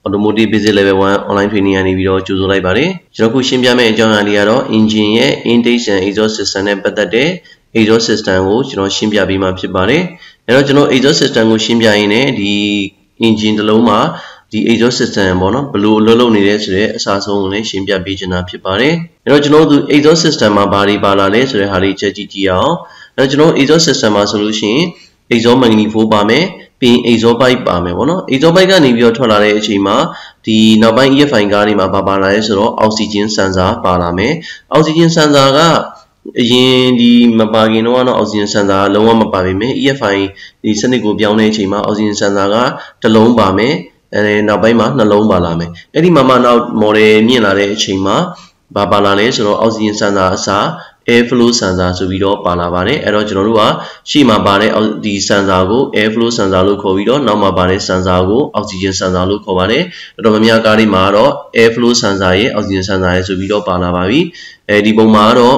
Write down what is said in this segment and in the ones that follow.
automotive basic level 1 online training ကနေပြီးတော့ကြိုဆိုလိုက်ပါတယ်ကျွန်တော်ခုရှင်းပြမယ့်အကြောင်းအရာလေးကတော့ engine ရဲ့ intake and exhaust system နဲ့ပတ်သက်တဲ့ exhaust system ကိုကျွန်တော်ရှင်းပြပေးမှာဖြစ်ပါတယ်အဲ့တော့ကျွန်တော် exhaust system ကိုရှင်းပြရင်းနဲ့ဒီ engine တစ်လုံးမှာဒီ exhaust system ပေါ့နော်ဘယ်လိုအလုပ်လုပ်နေလဲဆိုတဲ့အစားဆုံးကိုလည်းရှင်းပြပေးချင်တာဖြစ်ပါတယ်အဲ့တော့ကျွန်တော်တို့ exhaust system မှာဘာတွေပါလာလဲဆိုတဲ့ဟာလေးချက်ကြည့်အောင်အဲ့တော့ကျွန်တော် exhaust system မှာဆိုလို့ရှိရင် exhaust manifold ပါမယ်ပြီး exhaust pipe ပါမယ်ပေါ့နော် exhaust pipe ကနေပြီးတော့ထွက်လာတဲ့အချိန်မှာဒီနောက်ပိုင်း EFI ကားတွေမှာပါလာလဲဆိုတော့ oxygen sensor ပါလာမယ် oxygen sensor ကအရင်ဒီမပါခင်တော့ oxygen sensor လုံးဝမပါပေမဲ့ EFI ဒီစနစ်ကိုပြောင်းတဲ့အချိန်မှာ oxygen sensor ကတစ်လုံးပါမယ်အဲနောက်ပိုင်းမှာနှလုံးပါလာမယ်အဲ့ဒီမှာနောက် model မြင့်လာတဲ့အချိန်မှာပါလာလဲဆိုတော့ oxygen sensor အစား air flow sensor ဆိုပြီးတော့ပါလာပါတယ်အဲ့တော့ကျွန်တော်တို့ကရှေ့မှာပါတဲ့ဒီ sensor ကို air flow sensor လို့ခေါ်ပြီးတော့နောက်မှာပါတဲ့ sensor ကို oxygen sensor လို့ခေါ်ပါတယ်တော်တော်များများကားတွေမှာတော့ air flow sensor ရဲ့ oxygen sensor ရဲ့ဆိုပြီးတော့ပါလာပါပြီအဲဒီပုံမှာတော့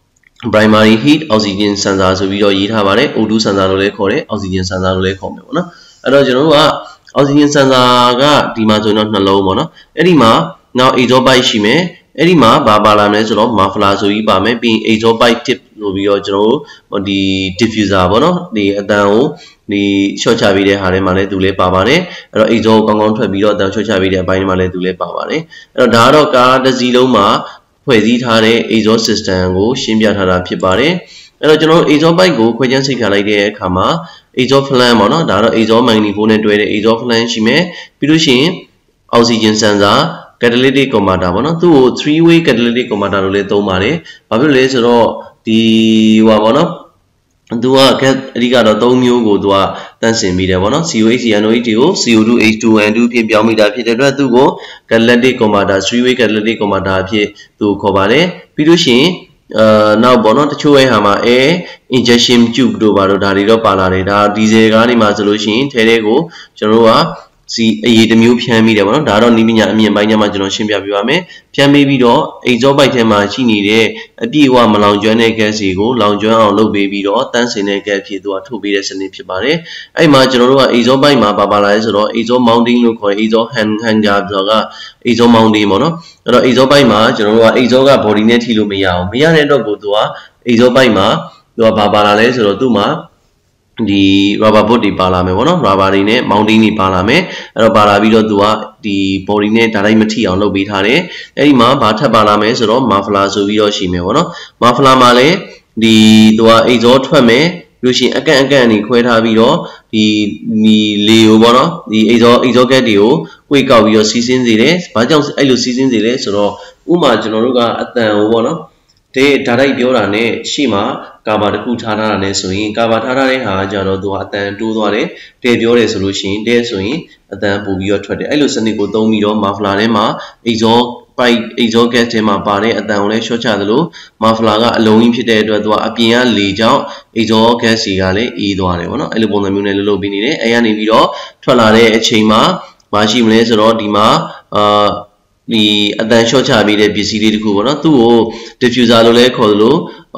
primary heat oxygen sensor ဆိုပြီးတော့ရေးထားပါတယ် O2 sensor လို့လည်းခေါ်တယ် oxygen sensor လို့လည်းခေါ်မယ်ပေါ့နော်အဲ့တော့ကျွန်တော်တို့က oxygen sensor ကဒီမှာဆိုတော့နှလုံးပေါ့နော်အဲ့ဒီမှာနောက် exhaust pipe ရှိမယ်အဲ့ဒီမှာပါလာမယ်ဆိုတော့ muffler ဆိုပြီးပါမယ်ပြီး exhaust pipe tip လို့ပြီးတော့ကျွန်တော်တို့ဒီ diffuser ပေါ့နော်ဒီအတန်ကိုဒီ short ချပေးတဲ့ဟာထဲမှာလည်းသူလည်းပါပါတယ်အဲ့တော့ exhaust ကောင်းကောင်းထွက်ပြီးတော့အတန် short ချပေးတဲ့အပိုင်းမှာလည်းသူလည်းပါပါတယ်အဲ့တော့ဒါကတော့ကားတစ်စီးလုံးမှာဖွဲ့စည်းထားတဲ့ exhaust system ကိုရှင်းပြထားတာဖြစ်ပါတယ်အဲ့တော့ကျွန်တော် exhaust pipe ကိုခွဲခြမ်းစိတ်ဖြာလိုက်တဲ့အခါမှာ exhaust fan ပေါ့နော်ဒါတော့ exhaust manifold နဲ့တွဲတဲ့ exhaust fan ရှိမယ်ပြီးလို့ရှိရင် oxygen sensor catalytic converter ပေါ့နော်သူ့ကို three way catalytic converter လို့လည်းသုံးပါတယ်ဘာဖြစ်လို့လဲဆိုတော့ဒီဟိုပါပေါ့နော်သူကအဓိကတော့၃မျိုးကိုသူကတန့်စင်ပြီးတယ်ပေါ့နော် COH NOH ကို CO2 H2N2 ဖြစ်ပြောင်းမိတာဖြစ်တဲ့အတွက်သူ့ကို catalytic converter three way catalytic converter အဖြစ်သူခေါ်ပါတယ်ပြီးလို့ရှိရင်နောက်ပေါ့နော်တချို့ရဲ့ဟာမှာ air injection tube တို့ပါတော့ဒါတွေတော့ပါလာတယ်ဒါဒီဇယ်ကားတွေမှာဆိုလို့ရှိရင်ထဲထဲကိုကျွန်တော်တို့ကစီအရေးတစ်မျိုးဖြန်းပြီးတယ်ပေါ့နော်ဒါတော့နီးပညာအမြင့်ပိုင်းညမှာကျွန်တော်ရှင်းပြပေးပါမယ်ဖြန်းပေးပြီးတော့ exhaust pipe ထဲမှာရှိနေတဲ့အပြည့်အဝမလောင်ကျွမ်းတဲ့ gas တွေကိုလောင်ကျွမ်းအောင်လုပ်ပေးပြီးတော့တန်းစင်တဲ့ gas ဖြစ်သူကထုတ်ပေးတဲ့စနစ်ဖြစ်ပါတယ်အဲ့မှာကျွန်တော်တို့က exhaust pipe မှာပါလာလဲဆိုတော့ exhaust mounting လို့ခေါ်တဲ့ exhaust hanger ဆိုတာက exhaust mounting ပေါ့နော်အဲ့တော့ exhaust pipe မှာကျွန်တော်တို့က exhaust က body နဲ့ထိလို့မရအောင်မရတဲ့အတွက်ကိုသူက exhaust pipe မှာသူကပါလာလဲဆိုတော့သူ့မှာဒီ rubber board တွေပါလာမယ်ပေါ့နော် rubber တွေနဲ့ mounting တွေပါလာမယ်အဲ့တော့ပါလာပြီးတော့သူကဒီ body နဲ့ direct မထိအောင်လုပ်ပေးထားတယ်အဲ့ဒီမှာဘာထပ်ပါလာမယ်ဆိုတော့ muffler ဆိုပြီးတော့ရှိမယ်ပေါ့နော် muffler မှာလည်းဒီသူက exhaust ထွက်မယ်လို့ရှိရင်အကန့်အနေခွဲထားပြီးတော့ဒီလေကိုပေါ့နော်ဒီ exhaust gas တွေကိုကွေ့ကောက်ပြီးတော့စီးဆင်းစေတယ်ဘာကြောင့်အဲ့လိုစီးဆင်းစေလဲဆိုတော့ဥမာကျွန်တော်တို့ကအတန်ကိုပေါ့နော်ဒါတိုက်ပြောတာနဲ့ရှေ့မှာကာဘာတစ်ခုထားတာနဲ့ဆိုရင်ကာဘာထားတဲ့ဟာကြတော့သူကအတန်တိုးသွားတယ်တဲပြောတယ်ဆိုလို့ရှိရင်တဲဆိုရင်အတန်ပို့ပြီးတော့ထွက်တယ်အဲ့လိုစနစ်ကိုသုံးပြီးတော့ muffler ထဲမှာ exhaust pipe exhaust gas ထဲမှာပါတဲ့အတန်ကိုလည်း short ချသလို muffler ကအလုံးကြီးဖြစ်တဲ့အတွက်သူကအပြင်ကလေကြောင့် exhaust gas တွေကလည်းအေးသွားတယ်ပေါ့နော်အဲ့လိုပုံစံမျိုးနဲ့လုပ်ပြီးနေတယ်အဲ့ကနေပြီးတော့ထွက်လာတဲ့အချိန်မှာမရှိမလဲဆိုတော့ဒီမှာဒီအတန် short ချပေးတဲ့ပစ္စည်းလေးတစ်ခုပေါ့နော်သူ့ကို diffuser လို့လည်းခေါ်သလို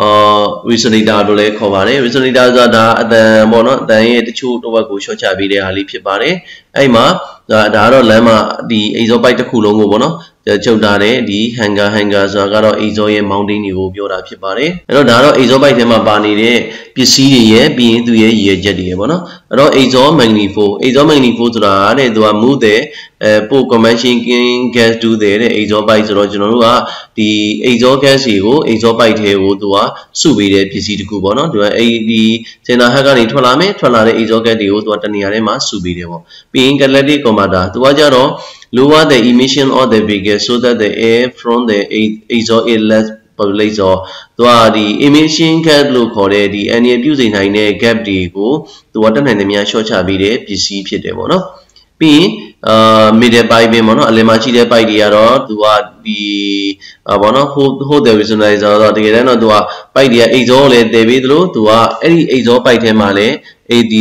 resonator လို့လည်းခေါ်ပါတယ် resonator ဆိုတာဒါအတန်ပေါ့နော်အတန်ရဲ့တချို့တစ်ဝက်ကို short ချပေးတဲ့ဟာလေးဖြစ်ပါတယ်အဲ့မှာဒါကတော့လမ်းမှာဒီ exhaust pipe တစ်ခုလုံးကိုပေါ့နော်ချုပ်ထားတဲ့ဒီ hanger ဆိုတာကတော့ exhaust ရဲ့ mounting တွေကိုပြောတာဖြစ်ပါတယ်အဲ့တော့ဒါတော့ exhaust pipe ထဲမှာပါနေတဲ့ပစ္စည်းတွေရဲ့ပြီးရင်သူ့ရဲ့ရည်ရွယ်ချက်တွေရဲ့ပေါ့နော်အဲ့တော့ exhaust manifold ဆိုတာတဲ့သူက move the post combustion gas to the exhaust pipe ဆိုတော့ကျွန်တော်တို့ကဒီ exhaust gas တွေကို exhaust pipe ထဲကိုသူကစုပေးတဲ့ပစ္စည်းတစ်ခုပေါ့နော်သူကဒီ center head ကနေထွက်လာတဲ့ exhaust gas တွေကိုသူကတနေရာထဲမှာစုပေးတယ်ပေါ့ပြီးရင် catalytic converter သူကကြတော့ lower the emission of the vehicle so that the air from the exhaust is less populate ဆိုသူကဒီ emission gas လို့ခေါ်တဲ့ဒီ annual ပြုစိန်နိုင်တဲ့ gap တွေကိုသူကတက်နိုင်တဲ့များ short ချပေးတဲ့ပစ္စည်းဖြစ်တယ်ပေါ့နော်ပြီးရင်middle pipe ပဲပေါ့နော်အလယ်မှာရှိတဲ့ pipe တွေကတော့သူကဒီပေါ့နော် hold the resonator ဆိုတော့တကယ်တမ်းတော့သူက pipe တွေက exhaust ကိုလည်းတည်ပေးသလိုသူကအဲ့ဒီ exhaust pipe ထဲမှာလည်းဒီ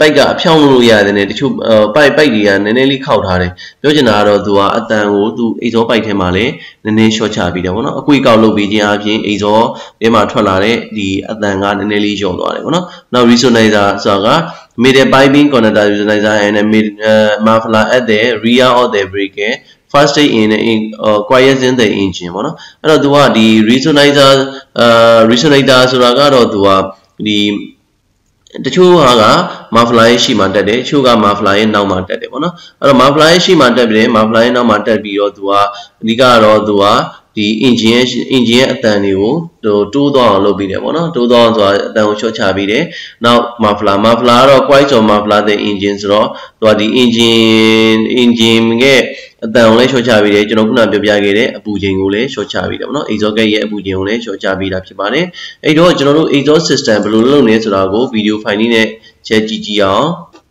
ပိုက်ကဖြောင်းလို့ရတယ်နဲ့တချို့ပိုက်တွေကနည်းနည်းလေးခောက်ထားတယ်ပြောချင်တာကတော့သူကအတန်ကိုသူအိတ်ဇောပိုက်ထဲမှာလည်းနည်းနည်း short ချပြီးတယ်ပေါ့နော်အကွေကောက်လုပ်ပြီးခြင်းအပြင်အိတ်ဇောထဲမှာထွက်လာတဲ့ဒီအတန်ကနည်းနည်းလေးလျော့သွားတယ်ပေါ့နော်နောက် resonizer ဆိုတာက middle piping connector resonizer and muffler at the rear of the brake first stage in quiet in the engine ပေါ့နော်အဲ့တော့သူကဒီ resonator ဆိုတာကတော့သူကဒီတချို့ဟာက muffler ရဲ့ရှိမှတက်တယ်တချို့က muffler ရဲ့နောက်မှတက်တယ်ပေါ့နော်အဲ့တော့ muffler ရဲ့ရှိမှတက်ပြီးတယ် muffler ရဲ့နောက်မှတက်ပြီးတော့သူကအဓိကတော့သူကဒီ engine ရဲ့အတန်တွေကိုတိုးသွားအောင်လုပ်ပြီးတယ်ပေါ့နော်တိုးသွားအောင်ဆိုတာအတန်ကို short ချပြီးတယ်နောက် muffler ကတော့ coil of muffler တဲ့ engine ဆိုတော့သူကဒီ engine ရဲ့အတန်ကိုလည်း short ချပြီးတယ်ကျွန်တော်ခုနပြောပြခဲ့တဲ့အပူချိန်ကိုလည်း short ချပြီးတယ်ပေါ့နော် exhaust gas ရဲ့အပူချိန်ကိုလည်း short ချပြီးတာဖြစ်ပါတယ်အဲ့တော့ကျွန်တော်တို့ exhaust system ဘယ်လိုလုပ်နေဆိုတာကို video file လေးနဲ့ချက်ကြည့်အောင်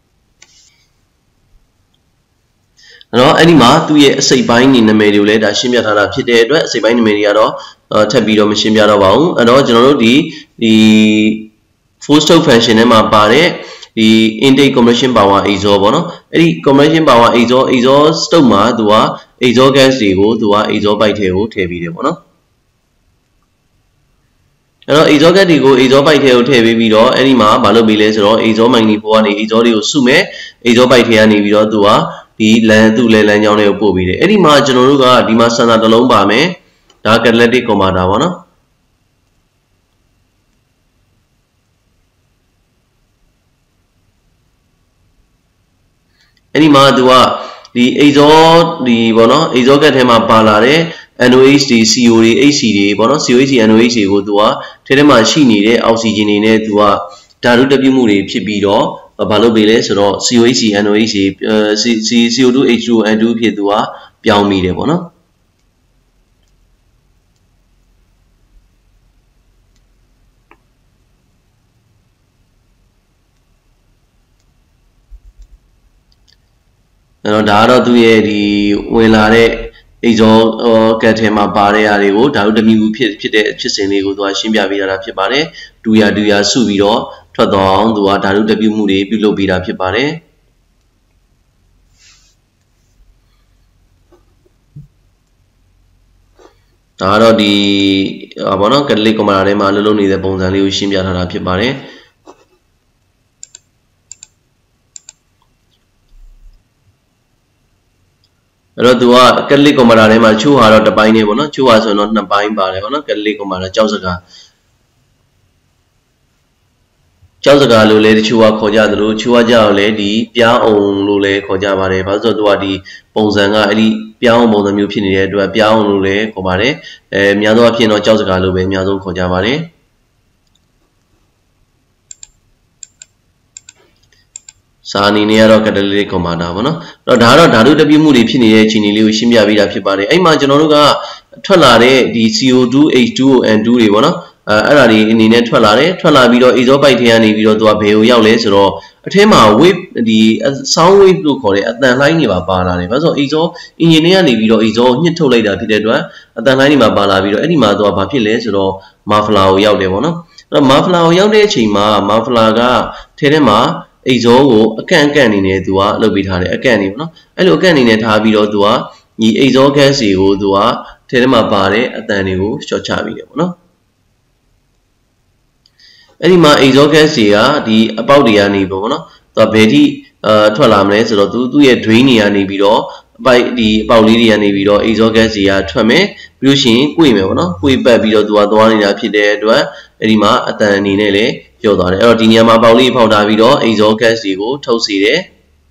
နော်အဲ့ဒီမှာသူ့ရဲ့အစိပ်ပိုင်းနေနာမည်တွေကိုလည်းဒါရှင်းပြထားတာဖြစ်တဲ့အတွက်အစိပ်ပိုင်းနာမည်တွေကတော့ထပ်ပြီးတော့မရှင်းပြတော့ပါဘူးအဲ့တော့ကျွန်တော်တို့ဒီ full stop function ထဲမှာပါတဲ့ဒီ intake compression power exhaust ပေါ့နော်အဲ့ဒီ compression power exhaust stop မှာသူက exhaust gas တွေကိုသူက exhaust pipe ထဲကိုထည့်ပြီးတယ်ပေါ့နော်အဲ့တော့ exhaust gas တွေကို exhaust pipe ထဲကိုထည့်ပြီးတော့အဲ့ဒီမှာမလုပ်ပြီးလဲဆိုတော့ exhaust manifold ကနေ exhaust တွေကိုစုမယ် exhaust pipe ထဲကနေပြီးတော့သူကဒီလမ်းသူ့လေလမ်းကြောင်းတွေကိုပို့ပြီးတယ်အဲ့ဒီမှာကျွန်တော်တို့ကဒီမှာ sensor တစ်လုံးပါမယ်ဒါ catalytic converter ပေါ့နော်အဲ့ဒီမှာသူကဒီ exhaust ဒီပေါ့နော် exhaust gas ထဲမှာပါလာတဲ့ NOx တွေ CO တွေ HC တွေပေါ့နော် COH NOx တွေကိုသူကထဲမှာရှိနေတဲ့ oxygen တွေနဲ့သူကဓာတုတက်ပြုမှုတွေဖြစ်ပြီးတော့ဘာလို့ပေးလဲဆိုတော့ COH NOx CO2 H2O N2 ဖြစ်သူကပြောင်းမိတယ်ပေါ့နော်အဲ့တော့ဒါကတော့သူ့ရဲ့ဒီဝင်လာတဲ့ exhaust gas ထဲမှာပါတဲ့အားတွေကိုဓာတုတက်ပြုမှုဖြစ်တဲ့ဖြစ်စဉ်လေးကိုသူကရှင်းပြပေးတာဖြစ်ပါတယ်ဒူယာစုပြီးတော့ထွက်သွားအောင်သူကဓာတုတက်ပြုမှုတွေပြုလုပ်ပေးတာဖြစ်ပါတယ်ဒါကတော့ဒီဘာနော် catalytic converter ထဲမှာအလုပ်လုပ်နေတဲ့ပုံစံလေးကိုရှင်းပြထားတာဖြစ်ပါတယ်အဲ့တော့သူက catalytic converter ထဲမှာချိုးဟာတော့တစ်ပိုင်းနေပေါ့နော်ချိုးဟာဆိုတော့နှစ်ပိုင်းပါတယ်ပေါ့နော် catalytic converter ကြောက်စကားလို့လည်းတချို့ကခေါ်ကြသလိုချိုးကကြတော့လည်းဒီပြားအောင်လို့လည်းခေါ်ကြပါတယ်ဘာလို့ဆိုတော့သူကဒီပုံစံကအဲ့ဒီပြားအောင်ပုံစံမျိုးဖြစ်နေတဲ့အတွက်ပြားအောင်လို့လည်းခေါ်ပါတယ်အများဆုံးအဖြစ်တော့ကြောက်စကားလို့ပဲအများဆုံးခေါ်ကြပါတယ်စာအနေနဲ့ကတော့ catalytic converter ပေါ့နော်အဲ့တော့ဒါကတော့ဓာတုတက်ပြုမှုတွေဖြစ်နေတဲ့အခြေအနေလေးကိုရှင်းပြပေးတာဖြစ်ပါတယ်အဲ့မှာကျွန်တော်တို့ကထွက်လာတဲ့ဒီ CO2 H2O N2 တွေပေါ့နော်အဲ့ဒါတွေအနေနဲ့ထွက်လာပြီးတော့ exhaust pipe ထဲကနေပြီးတော့သူကဘယ်ကိုရောက်လဲဆိုတော့အထဲမှာ wave ဒီ sound wave လို့ခေါ်တဲ့အသံလှိုင်းတွေပါလာတယ်ဘာလို့ဆိုတော့ exhaust engine ထဲကနေပြီးတော့ exhaust ညှစ်ထုတ်လိုက်တာဖြစ်တဲ့အတွက်အသံလှိုင်းတွေပါလာပြီးတော့အဲ့ဒီမှာသူကဘာဖြစ်လဲဆိုတော့ muffler ကိုရောက်တယ်ပေါ့နော်အဲ့တော့ muffler ကိုရောက်တဲ့အချိန်မှာ muffler ကထဲမှာexhaust ကိုအကန့်အနေနဲ့သူကလုပ်ပေးထားတယ်အကန့်နေပေါ့နော်အဲ့လိုအကန့်အနေနဲ့ထားပြီးတော့သူကဒီ exhaust gas တွေကိုသူကထဲမှာပါတဲ့အသံတွေကို short ချပြီးတယ်ပေါ့နော်အဲ့ဒီမှာ exhaust gas တွေကဒီအပေါက်တွေကနေပေါ့နော်သူကဘယ်ထိထွက်လာမလဲဆိုတော့သူ့ရဲ့ drain တွေကနေပြီးတော့ဒီအပေါက်လေးတွေကနေပြီးတော့ exhaust gas တွေကထွက်မယ်ပြီးလို့ရှိရင်꿰မယ်ပေါ့နော်꿰ပတ်ပြီးတော့သူကသွားနေတာဖြစ်တဲ့အတွက်အဲ့ဒီမှာအတန်အနေနဲ့လည်းပြောသွားတယ်အဲ့တော့ဒီနေရာမှာပေါက်လေးဖောက်ထားပြီးတော့ exhaust gas တွေကိုထုတ်စေတယ်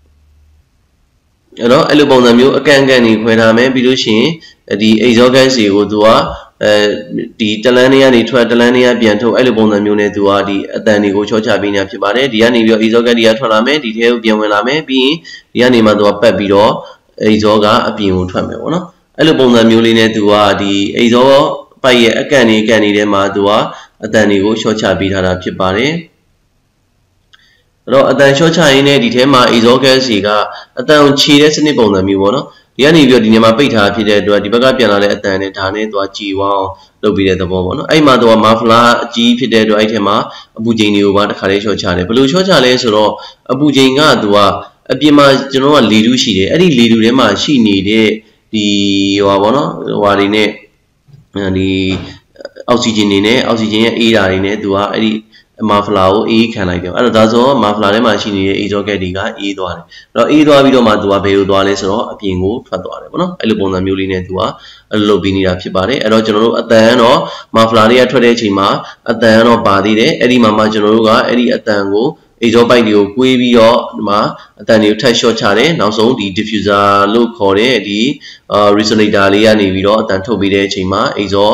အဲ့တော့အဲ့လိုပုံစံမျိုးအကန့်နေခွဲထားမယ်ပြီးလို့ရှိရင်ဒီ exhaust gas တွေကိုသူကဒီတလန်းတွေကနေထွက်တလန်းတွေကပြန်ထုတ်အဲ့လိုပုံစံမျိုးနဲ့သူကဒီအတန်တွေကိုချောချပေးနေတာဖြစ်ပါတယ်ဒီကနေပြီးတော့ exhaust gas တွေကထွက်လာမယ်ဒီထဲကိုပြန်ဝင်လာမယ်ပြီးရင်ဒီကနေမှသူကပတ်ပြီးတော့ exhaust ကအပြင်ကိုထွက်မယ်ပေါ့နော်အဲ့လိုပုံစံမျိုးလေးနဲ့သူကဒီ exhaust ပိုက်ရဲ့အကန့်နေထဲမှာသူကအတန်တွေကိုချောချပေးထားတာဖြစ်ပါတယ်တော့အတန်လျှော့ချရင်းနဲ့ဒီထဲမှာ exhaust စီကအတန်ကိုခြေတဲ့စနစ်ပုံစံမျိုးပေါ့နော်ဒီကနေပြီးတော့ဒီနေရာမှာပိတ်ထားဖြစ်တဲ့အတွက်ဒီဘက်ကပြန်လာတဲ့အတန်နဲ့ဒါနဲ့သွားကြည်ဝအောင်လုပ်ပြီးတဲ့သဘောပေါ့နော်အဲ့မှာတော့မာဖလာအကြီးဖြစ်တဲ့အတွက်အဲ့ထဲမှာအပူချိန်တွေကိုပါတစ်ခါလေးလျှော့ချတယ်ဘယ်လိုလျှော့ချလဲဆိုတော့အပူချိန်ကသူကအပြင်မှာကျွန်တော်ကလေတူးရှိတယ်အဲ့ဒီလေတူးထဲမှာရှိနေတဲ့ဒီဟိုပါပေါ့နော်ဟိုဟာတွေနဲ့ဒီအောက်ဆီဂျင်တွေနဲ့အောက်ဆီဂျင်ရဲ့အေးဓာတ်တွေနဲ့သူကအဲ့ဒီမာဖလာကိုအေးခံလိုက်တယ်အဲ့တော့ဒါဆိုမာဖလာထဲမှာရှိနေတဲ့ exhaust gas တွေကအေးသွားတယ်အဲ့တော့အေးသွားပြီးတော့မှသူကဘယ်လိုသွားလဲဆိုတော့အပြင်ကိုထွက်သွားတယ်ပေါ့နော်အဲ့လိုပုံစံမျိုးလေးနဲ့သူကအဲ့လိုလုပ်ပြီးနေတာဖြစ်ပါတယ်အဲ့တော့ကျွန်တော်တို့အတန်တော့မာဖလာတွေကထွက်တဲ့အချိန်မှာအတန်တော့ပါသေးတယ်အဲ့ဒီမှာမှကျွန်တော်တို့ကအဲ့ဒီအတန်ကိုexhaust pipe တွေကိုကွေးပြီးတော့ဒီမှာအတန်တွေကိုထပ် short ချတယ်နောက်ဆုံးဒီ diffuser လို့ခေါ်တဲ့ဒီ resonator လေးကနေပြီးတော့အတန်ထုတ်ပေးတဲ့အချိန်မှာ exhaust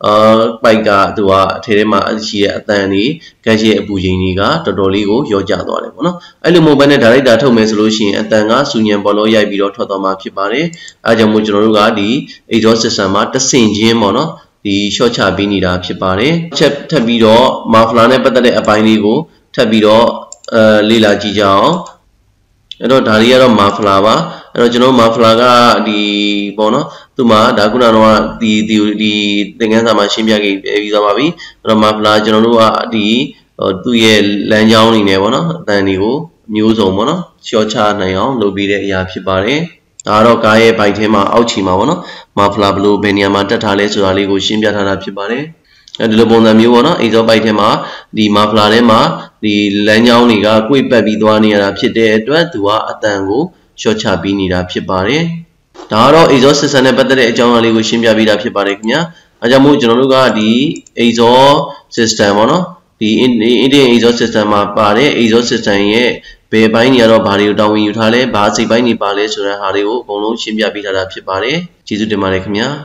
pipe ကသူကအထဲထဲမှာရှိတဲ့အတန်တွေ gas ရဲ့အပူချိန်တွေကတော်တော်လေးကိုလျော့ကျသွားတယ်ပေါ့နော်အဲ့လိုမျိုးပဲနဲ့ director ထုတ်မယ်ဆိုလို့ရှိရင်အတန်ကစူညံဘောလုံးရိုက်ပြီးတော့ထွက်သွားမှာဖြစ်ပါတယ်အဲကြောင့်မို့ကျွန်တော်တို့ကဒီ exhaust system မှာတစ်ဆင့်ချင်းပေါ့နော်ဒီ short ချပေးနေတာဖြစ်ပါတယ်ချက်ထပ်ပြီးတော့ muffler နဲ့ပတ်သက်တဲ့အပိုင်းလေးကိုထပ်ပြီးတော့လေ့လာကြည့်ကြအောင်အဲ့တော့ဒါတွေကတော့ muffler ပါအဲ့တော့ကျွန်တော် muffler ကဒီပေါ့နော်သူ့မှာဒါခုနကတော့ဒီသင်ခန်းစာမှာရှင်းပြခဲ့ပြီးသွားပါပြီအဲ့တော့ muffler ကျွန်တော်တို့ကဒီသူ့ရဲ့လမ်းကြောင်းနေနဲ့ပေါ့နော်အတန်တွေကိုမျိုးစုံပေါ့နော်လျှော့ချနိုင်အောင်လုပ်ပေးတဲ့အရာဖြစ်ပါတယ်ဒါကတော့ကားရဲ့ဘိုက်ထဲမှာအောက်ခြေမှာပေါ့နော် muffler ဘယ်လိုဘယ်နေရာမှာတက်ထားလဲဆိုတာလေးကိုရှင်းပြထားတာဖြစ်ပါတယ်ဒီလိုပုံစံမျိုးပေါ့နော် exhaust pipe ထဲမှာဒီ muffler ထဲမှာဒီလမ်းကြောင်းတွေကကွေ့ပတ်ပြီးသွားနေရတာဖြစ်တဲ့အတွက်သူကအတန်ကိုရှော့ချပြီးနေတာဖြစ်ပါတယ်ဒါကတော့ exhaust system နဲ့ပတ်သက်တဲ့အကြောင်းအရာလေးကိုရှင်းပြပေးတာဖြစ်ပါတယ်ခင်ဗျာအဲကြောင့်မို့ကျွန်တော်တို့ကဒီ exhaust system ပေါ့နော်ဒီ Indian exhaust system မှာပါတဲ့ exhaust system ရဲ့ဘယ်ပိုင်းတွေကတော့ဘာတွေကိုတာဝန်ယူထားလဲဘာစိတ်ပိုင်းတွေပါလဲဆိုတဲ့ဟာတွေကိုအကုန်လုံးရှင်းပြပေးထားတာဖြစ်ပါတယ်ကျေးဇူးတင်ပါတယ်ခင်ဗျာ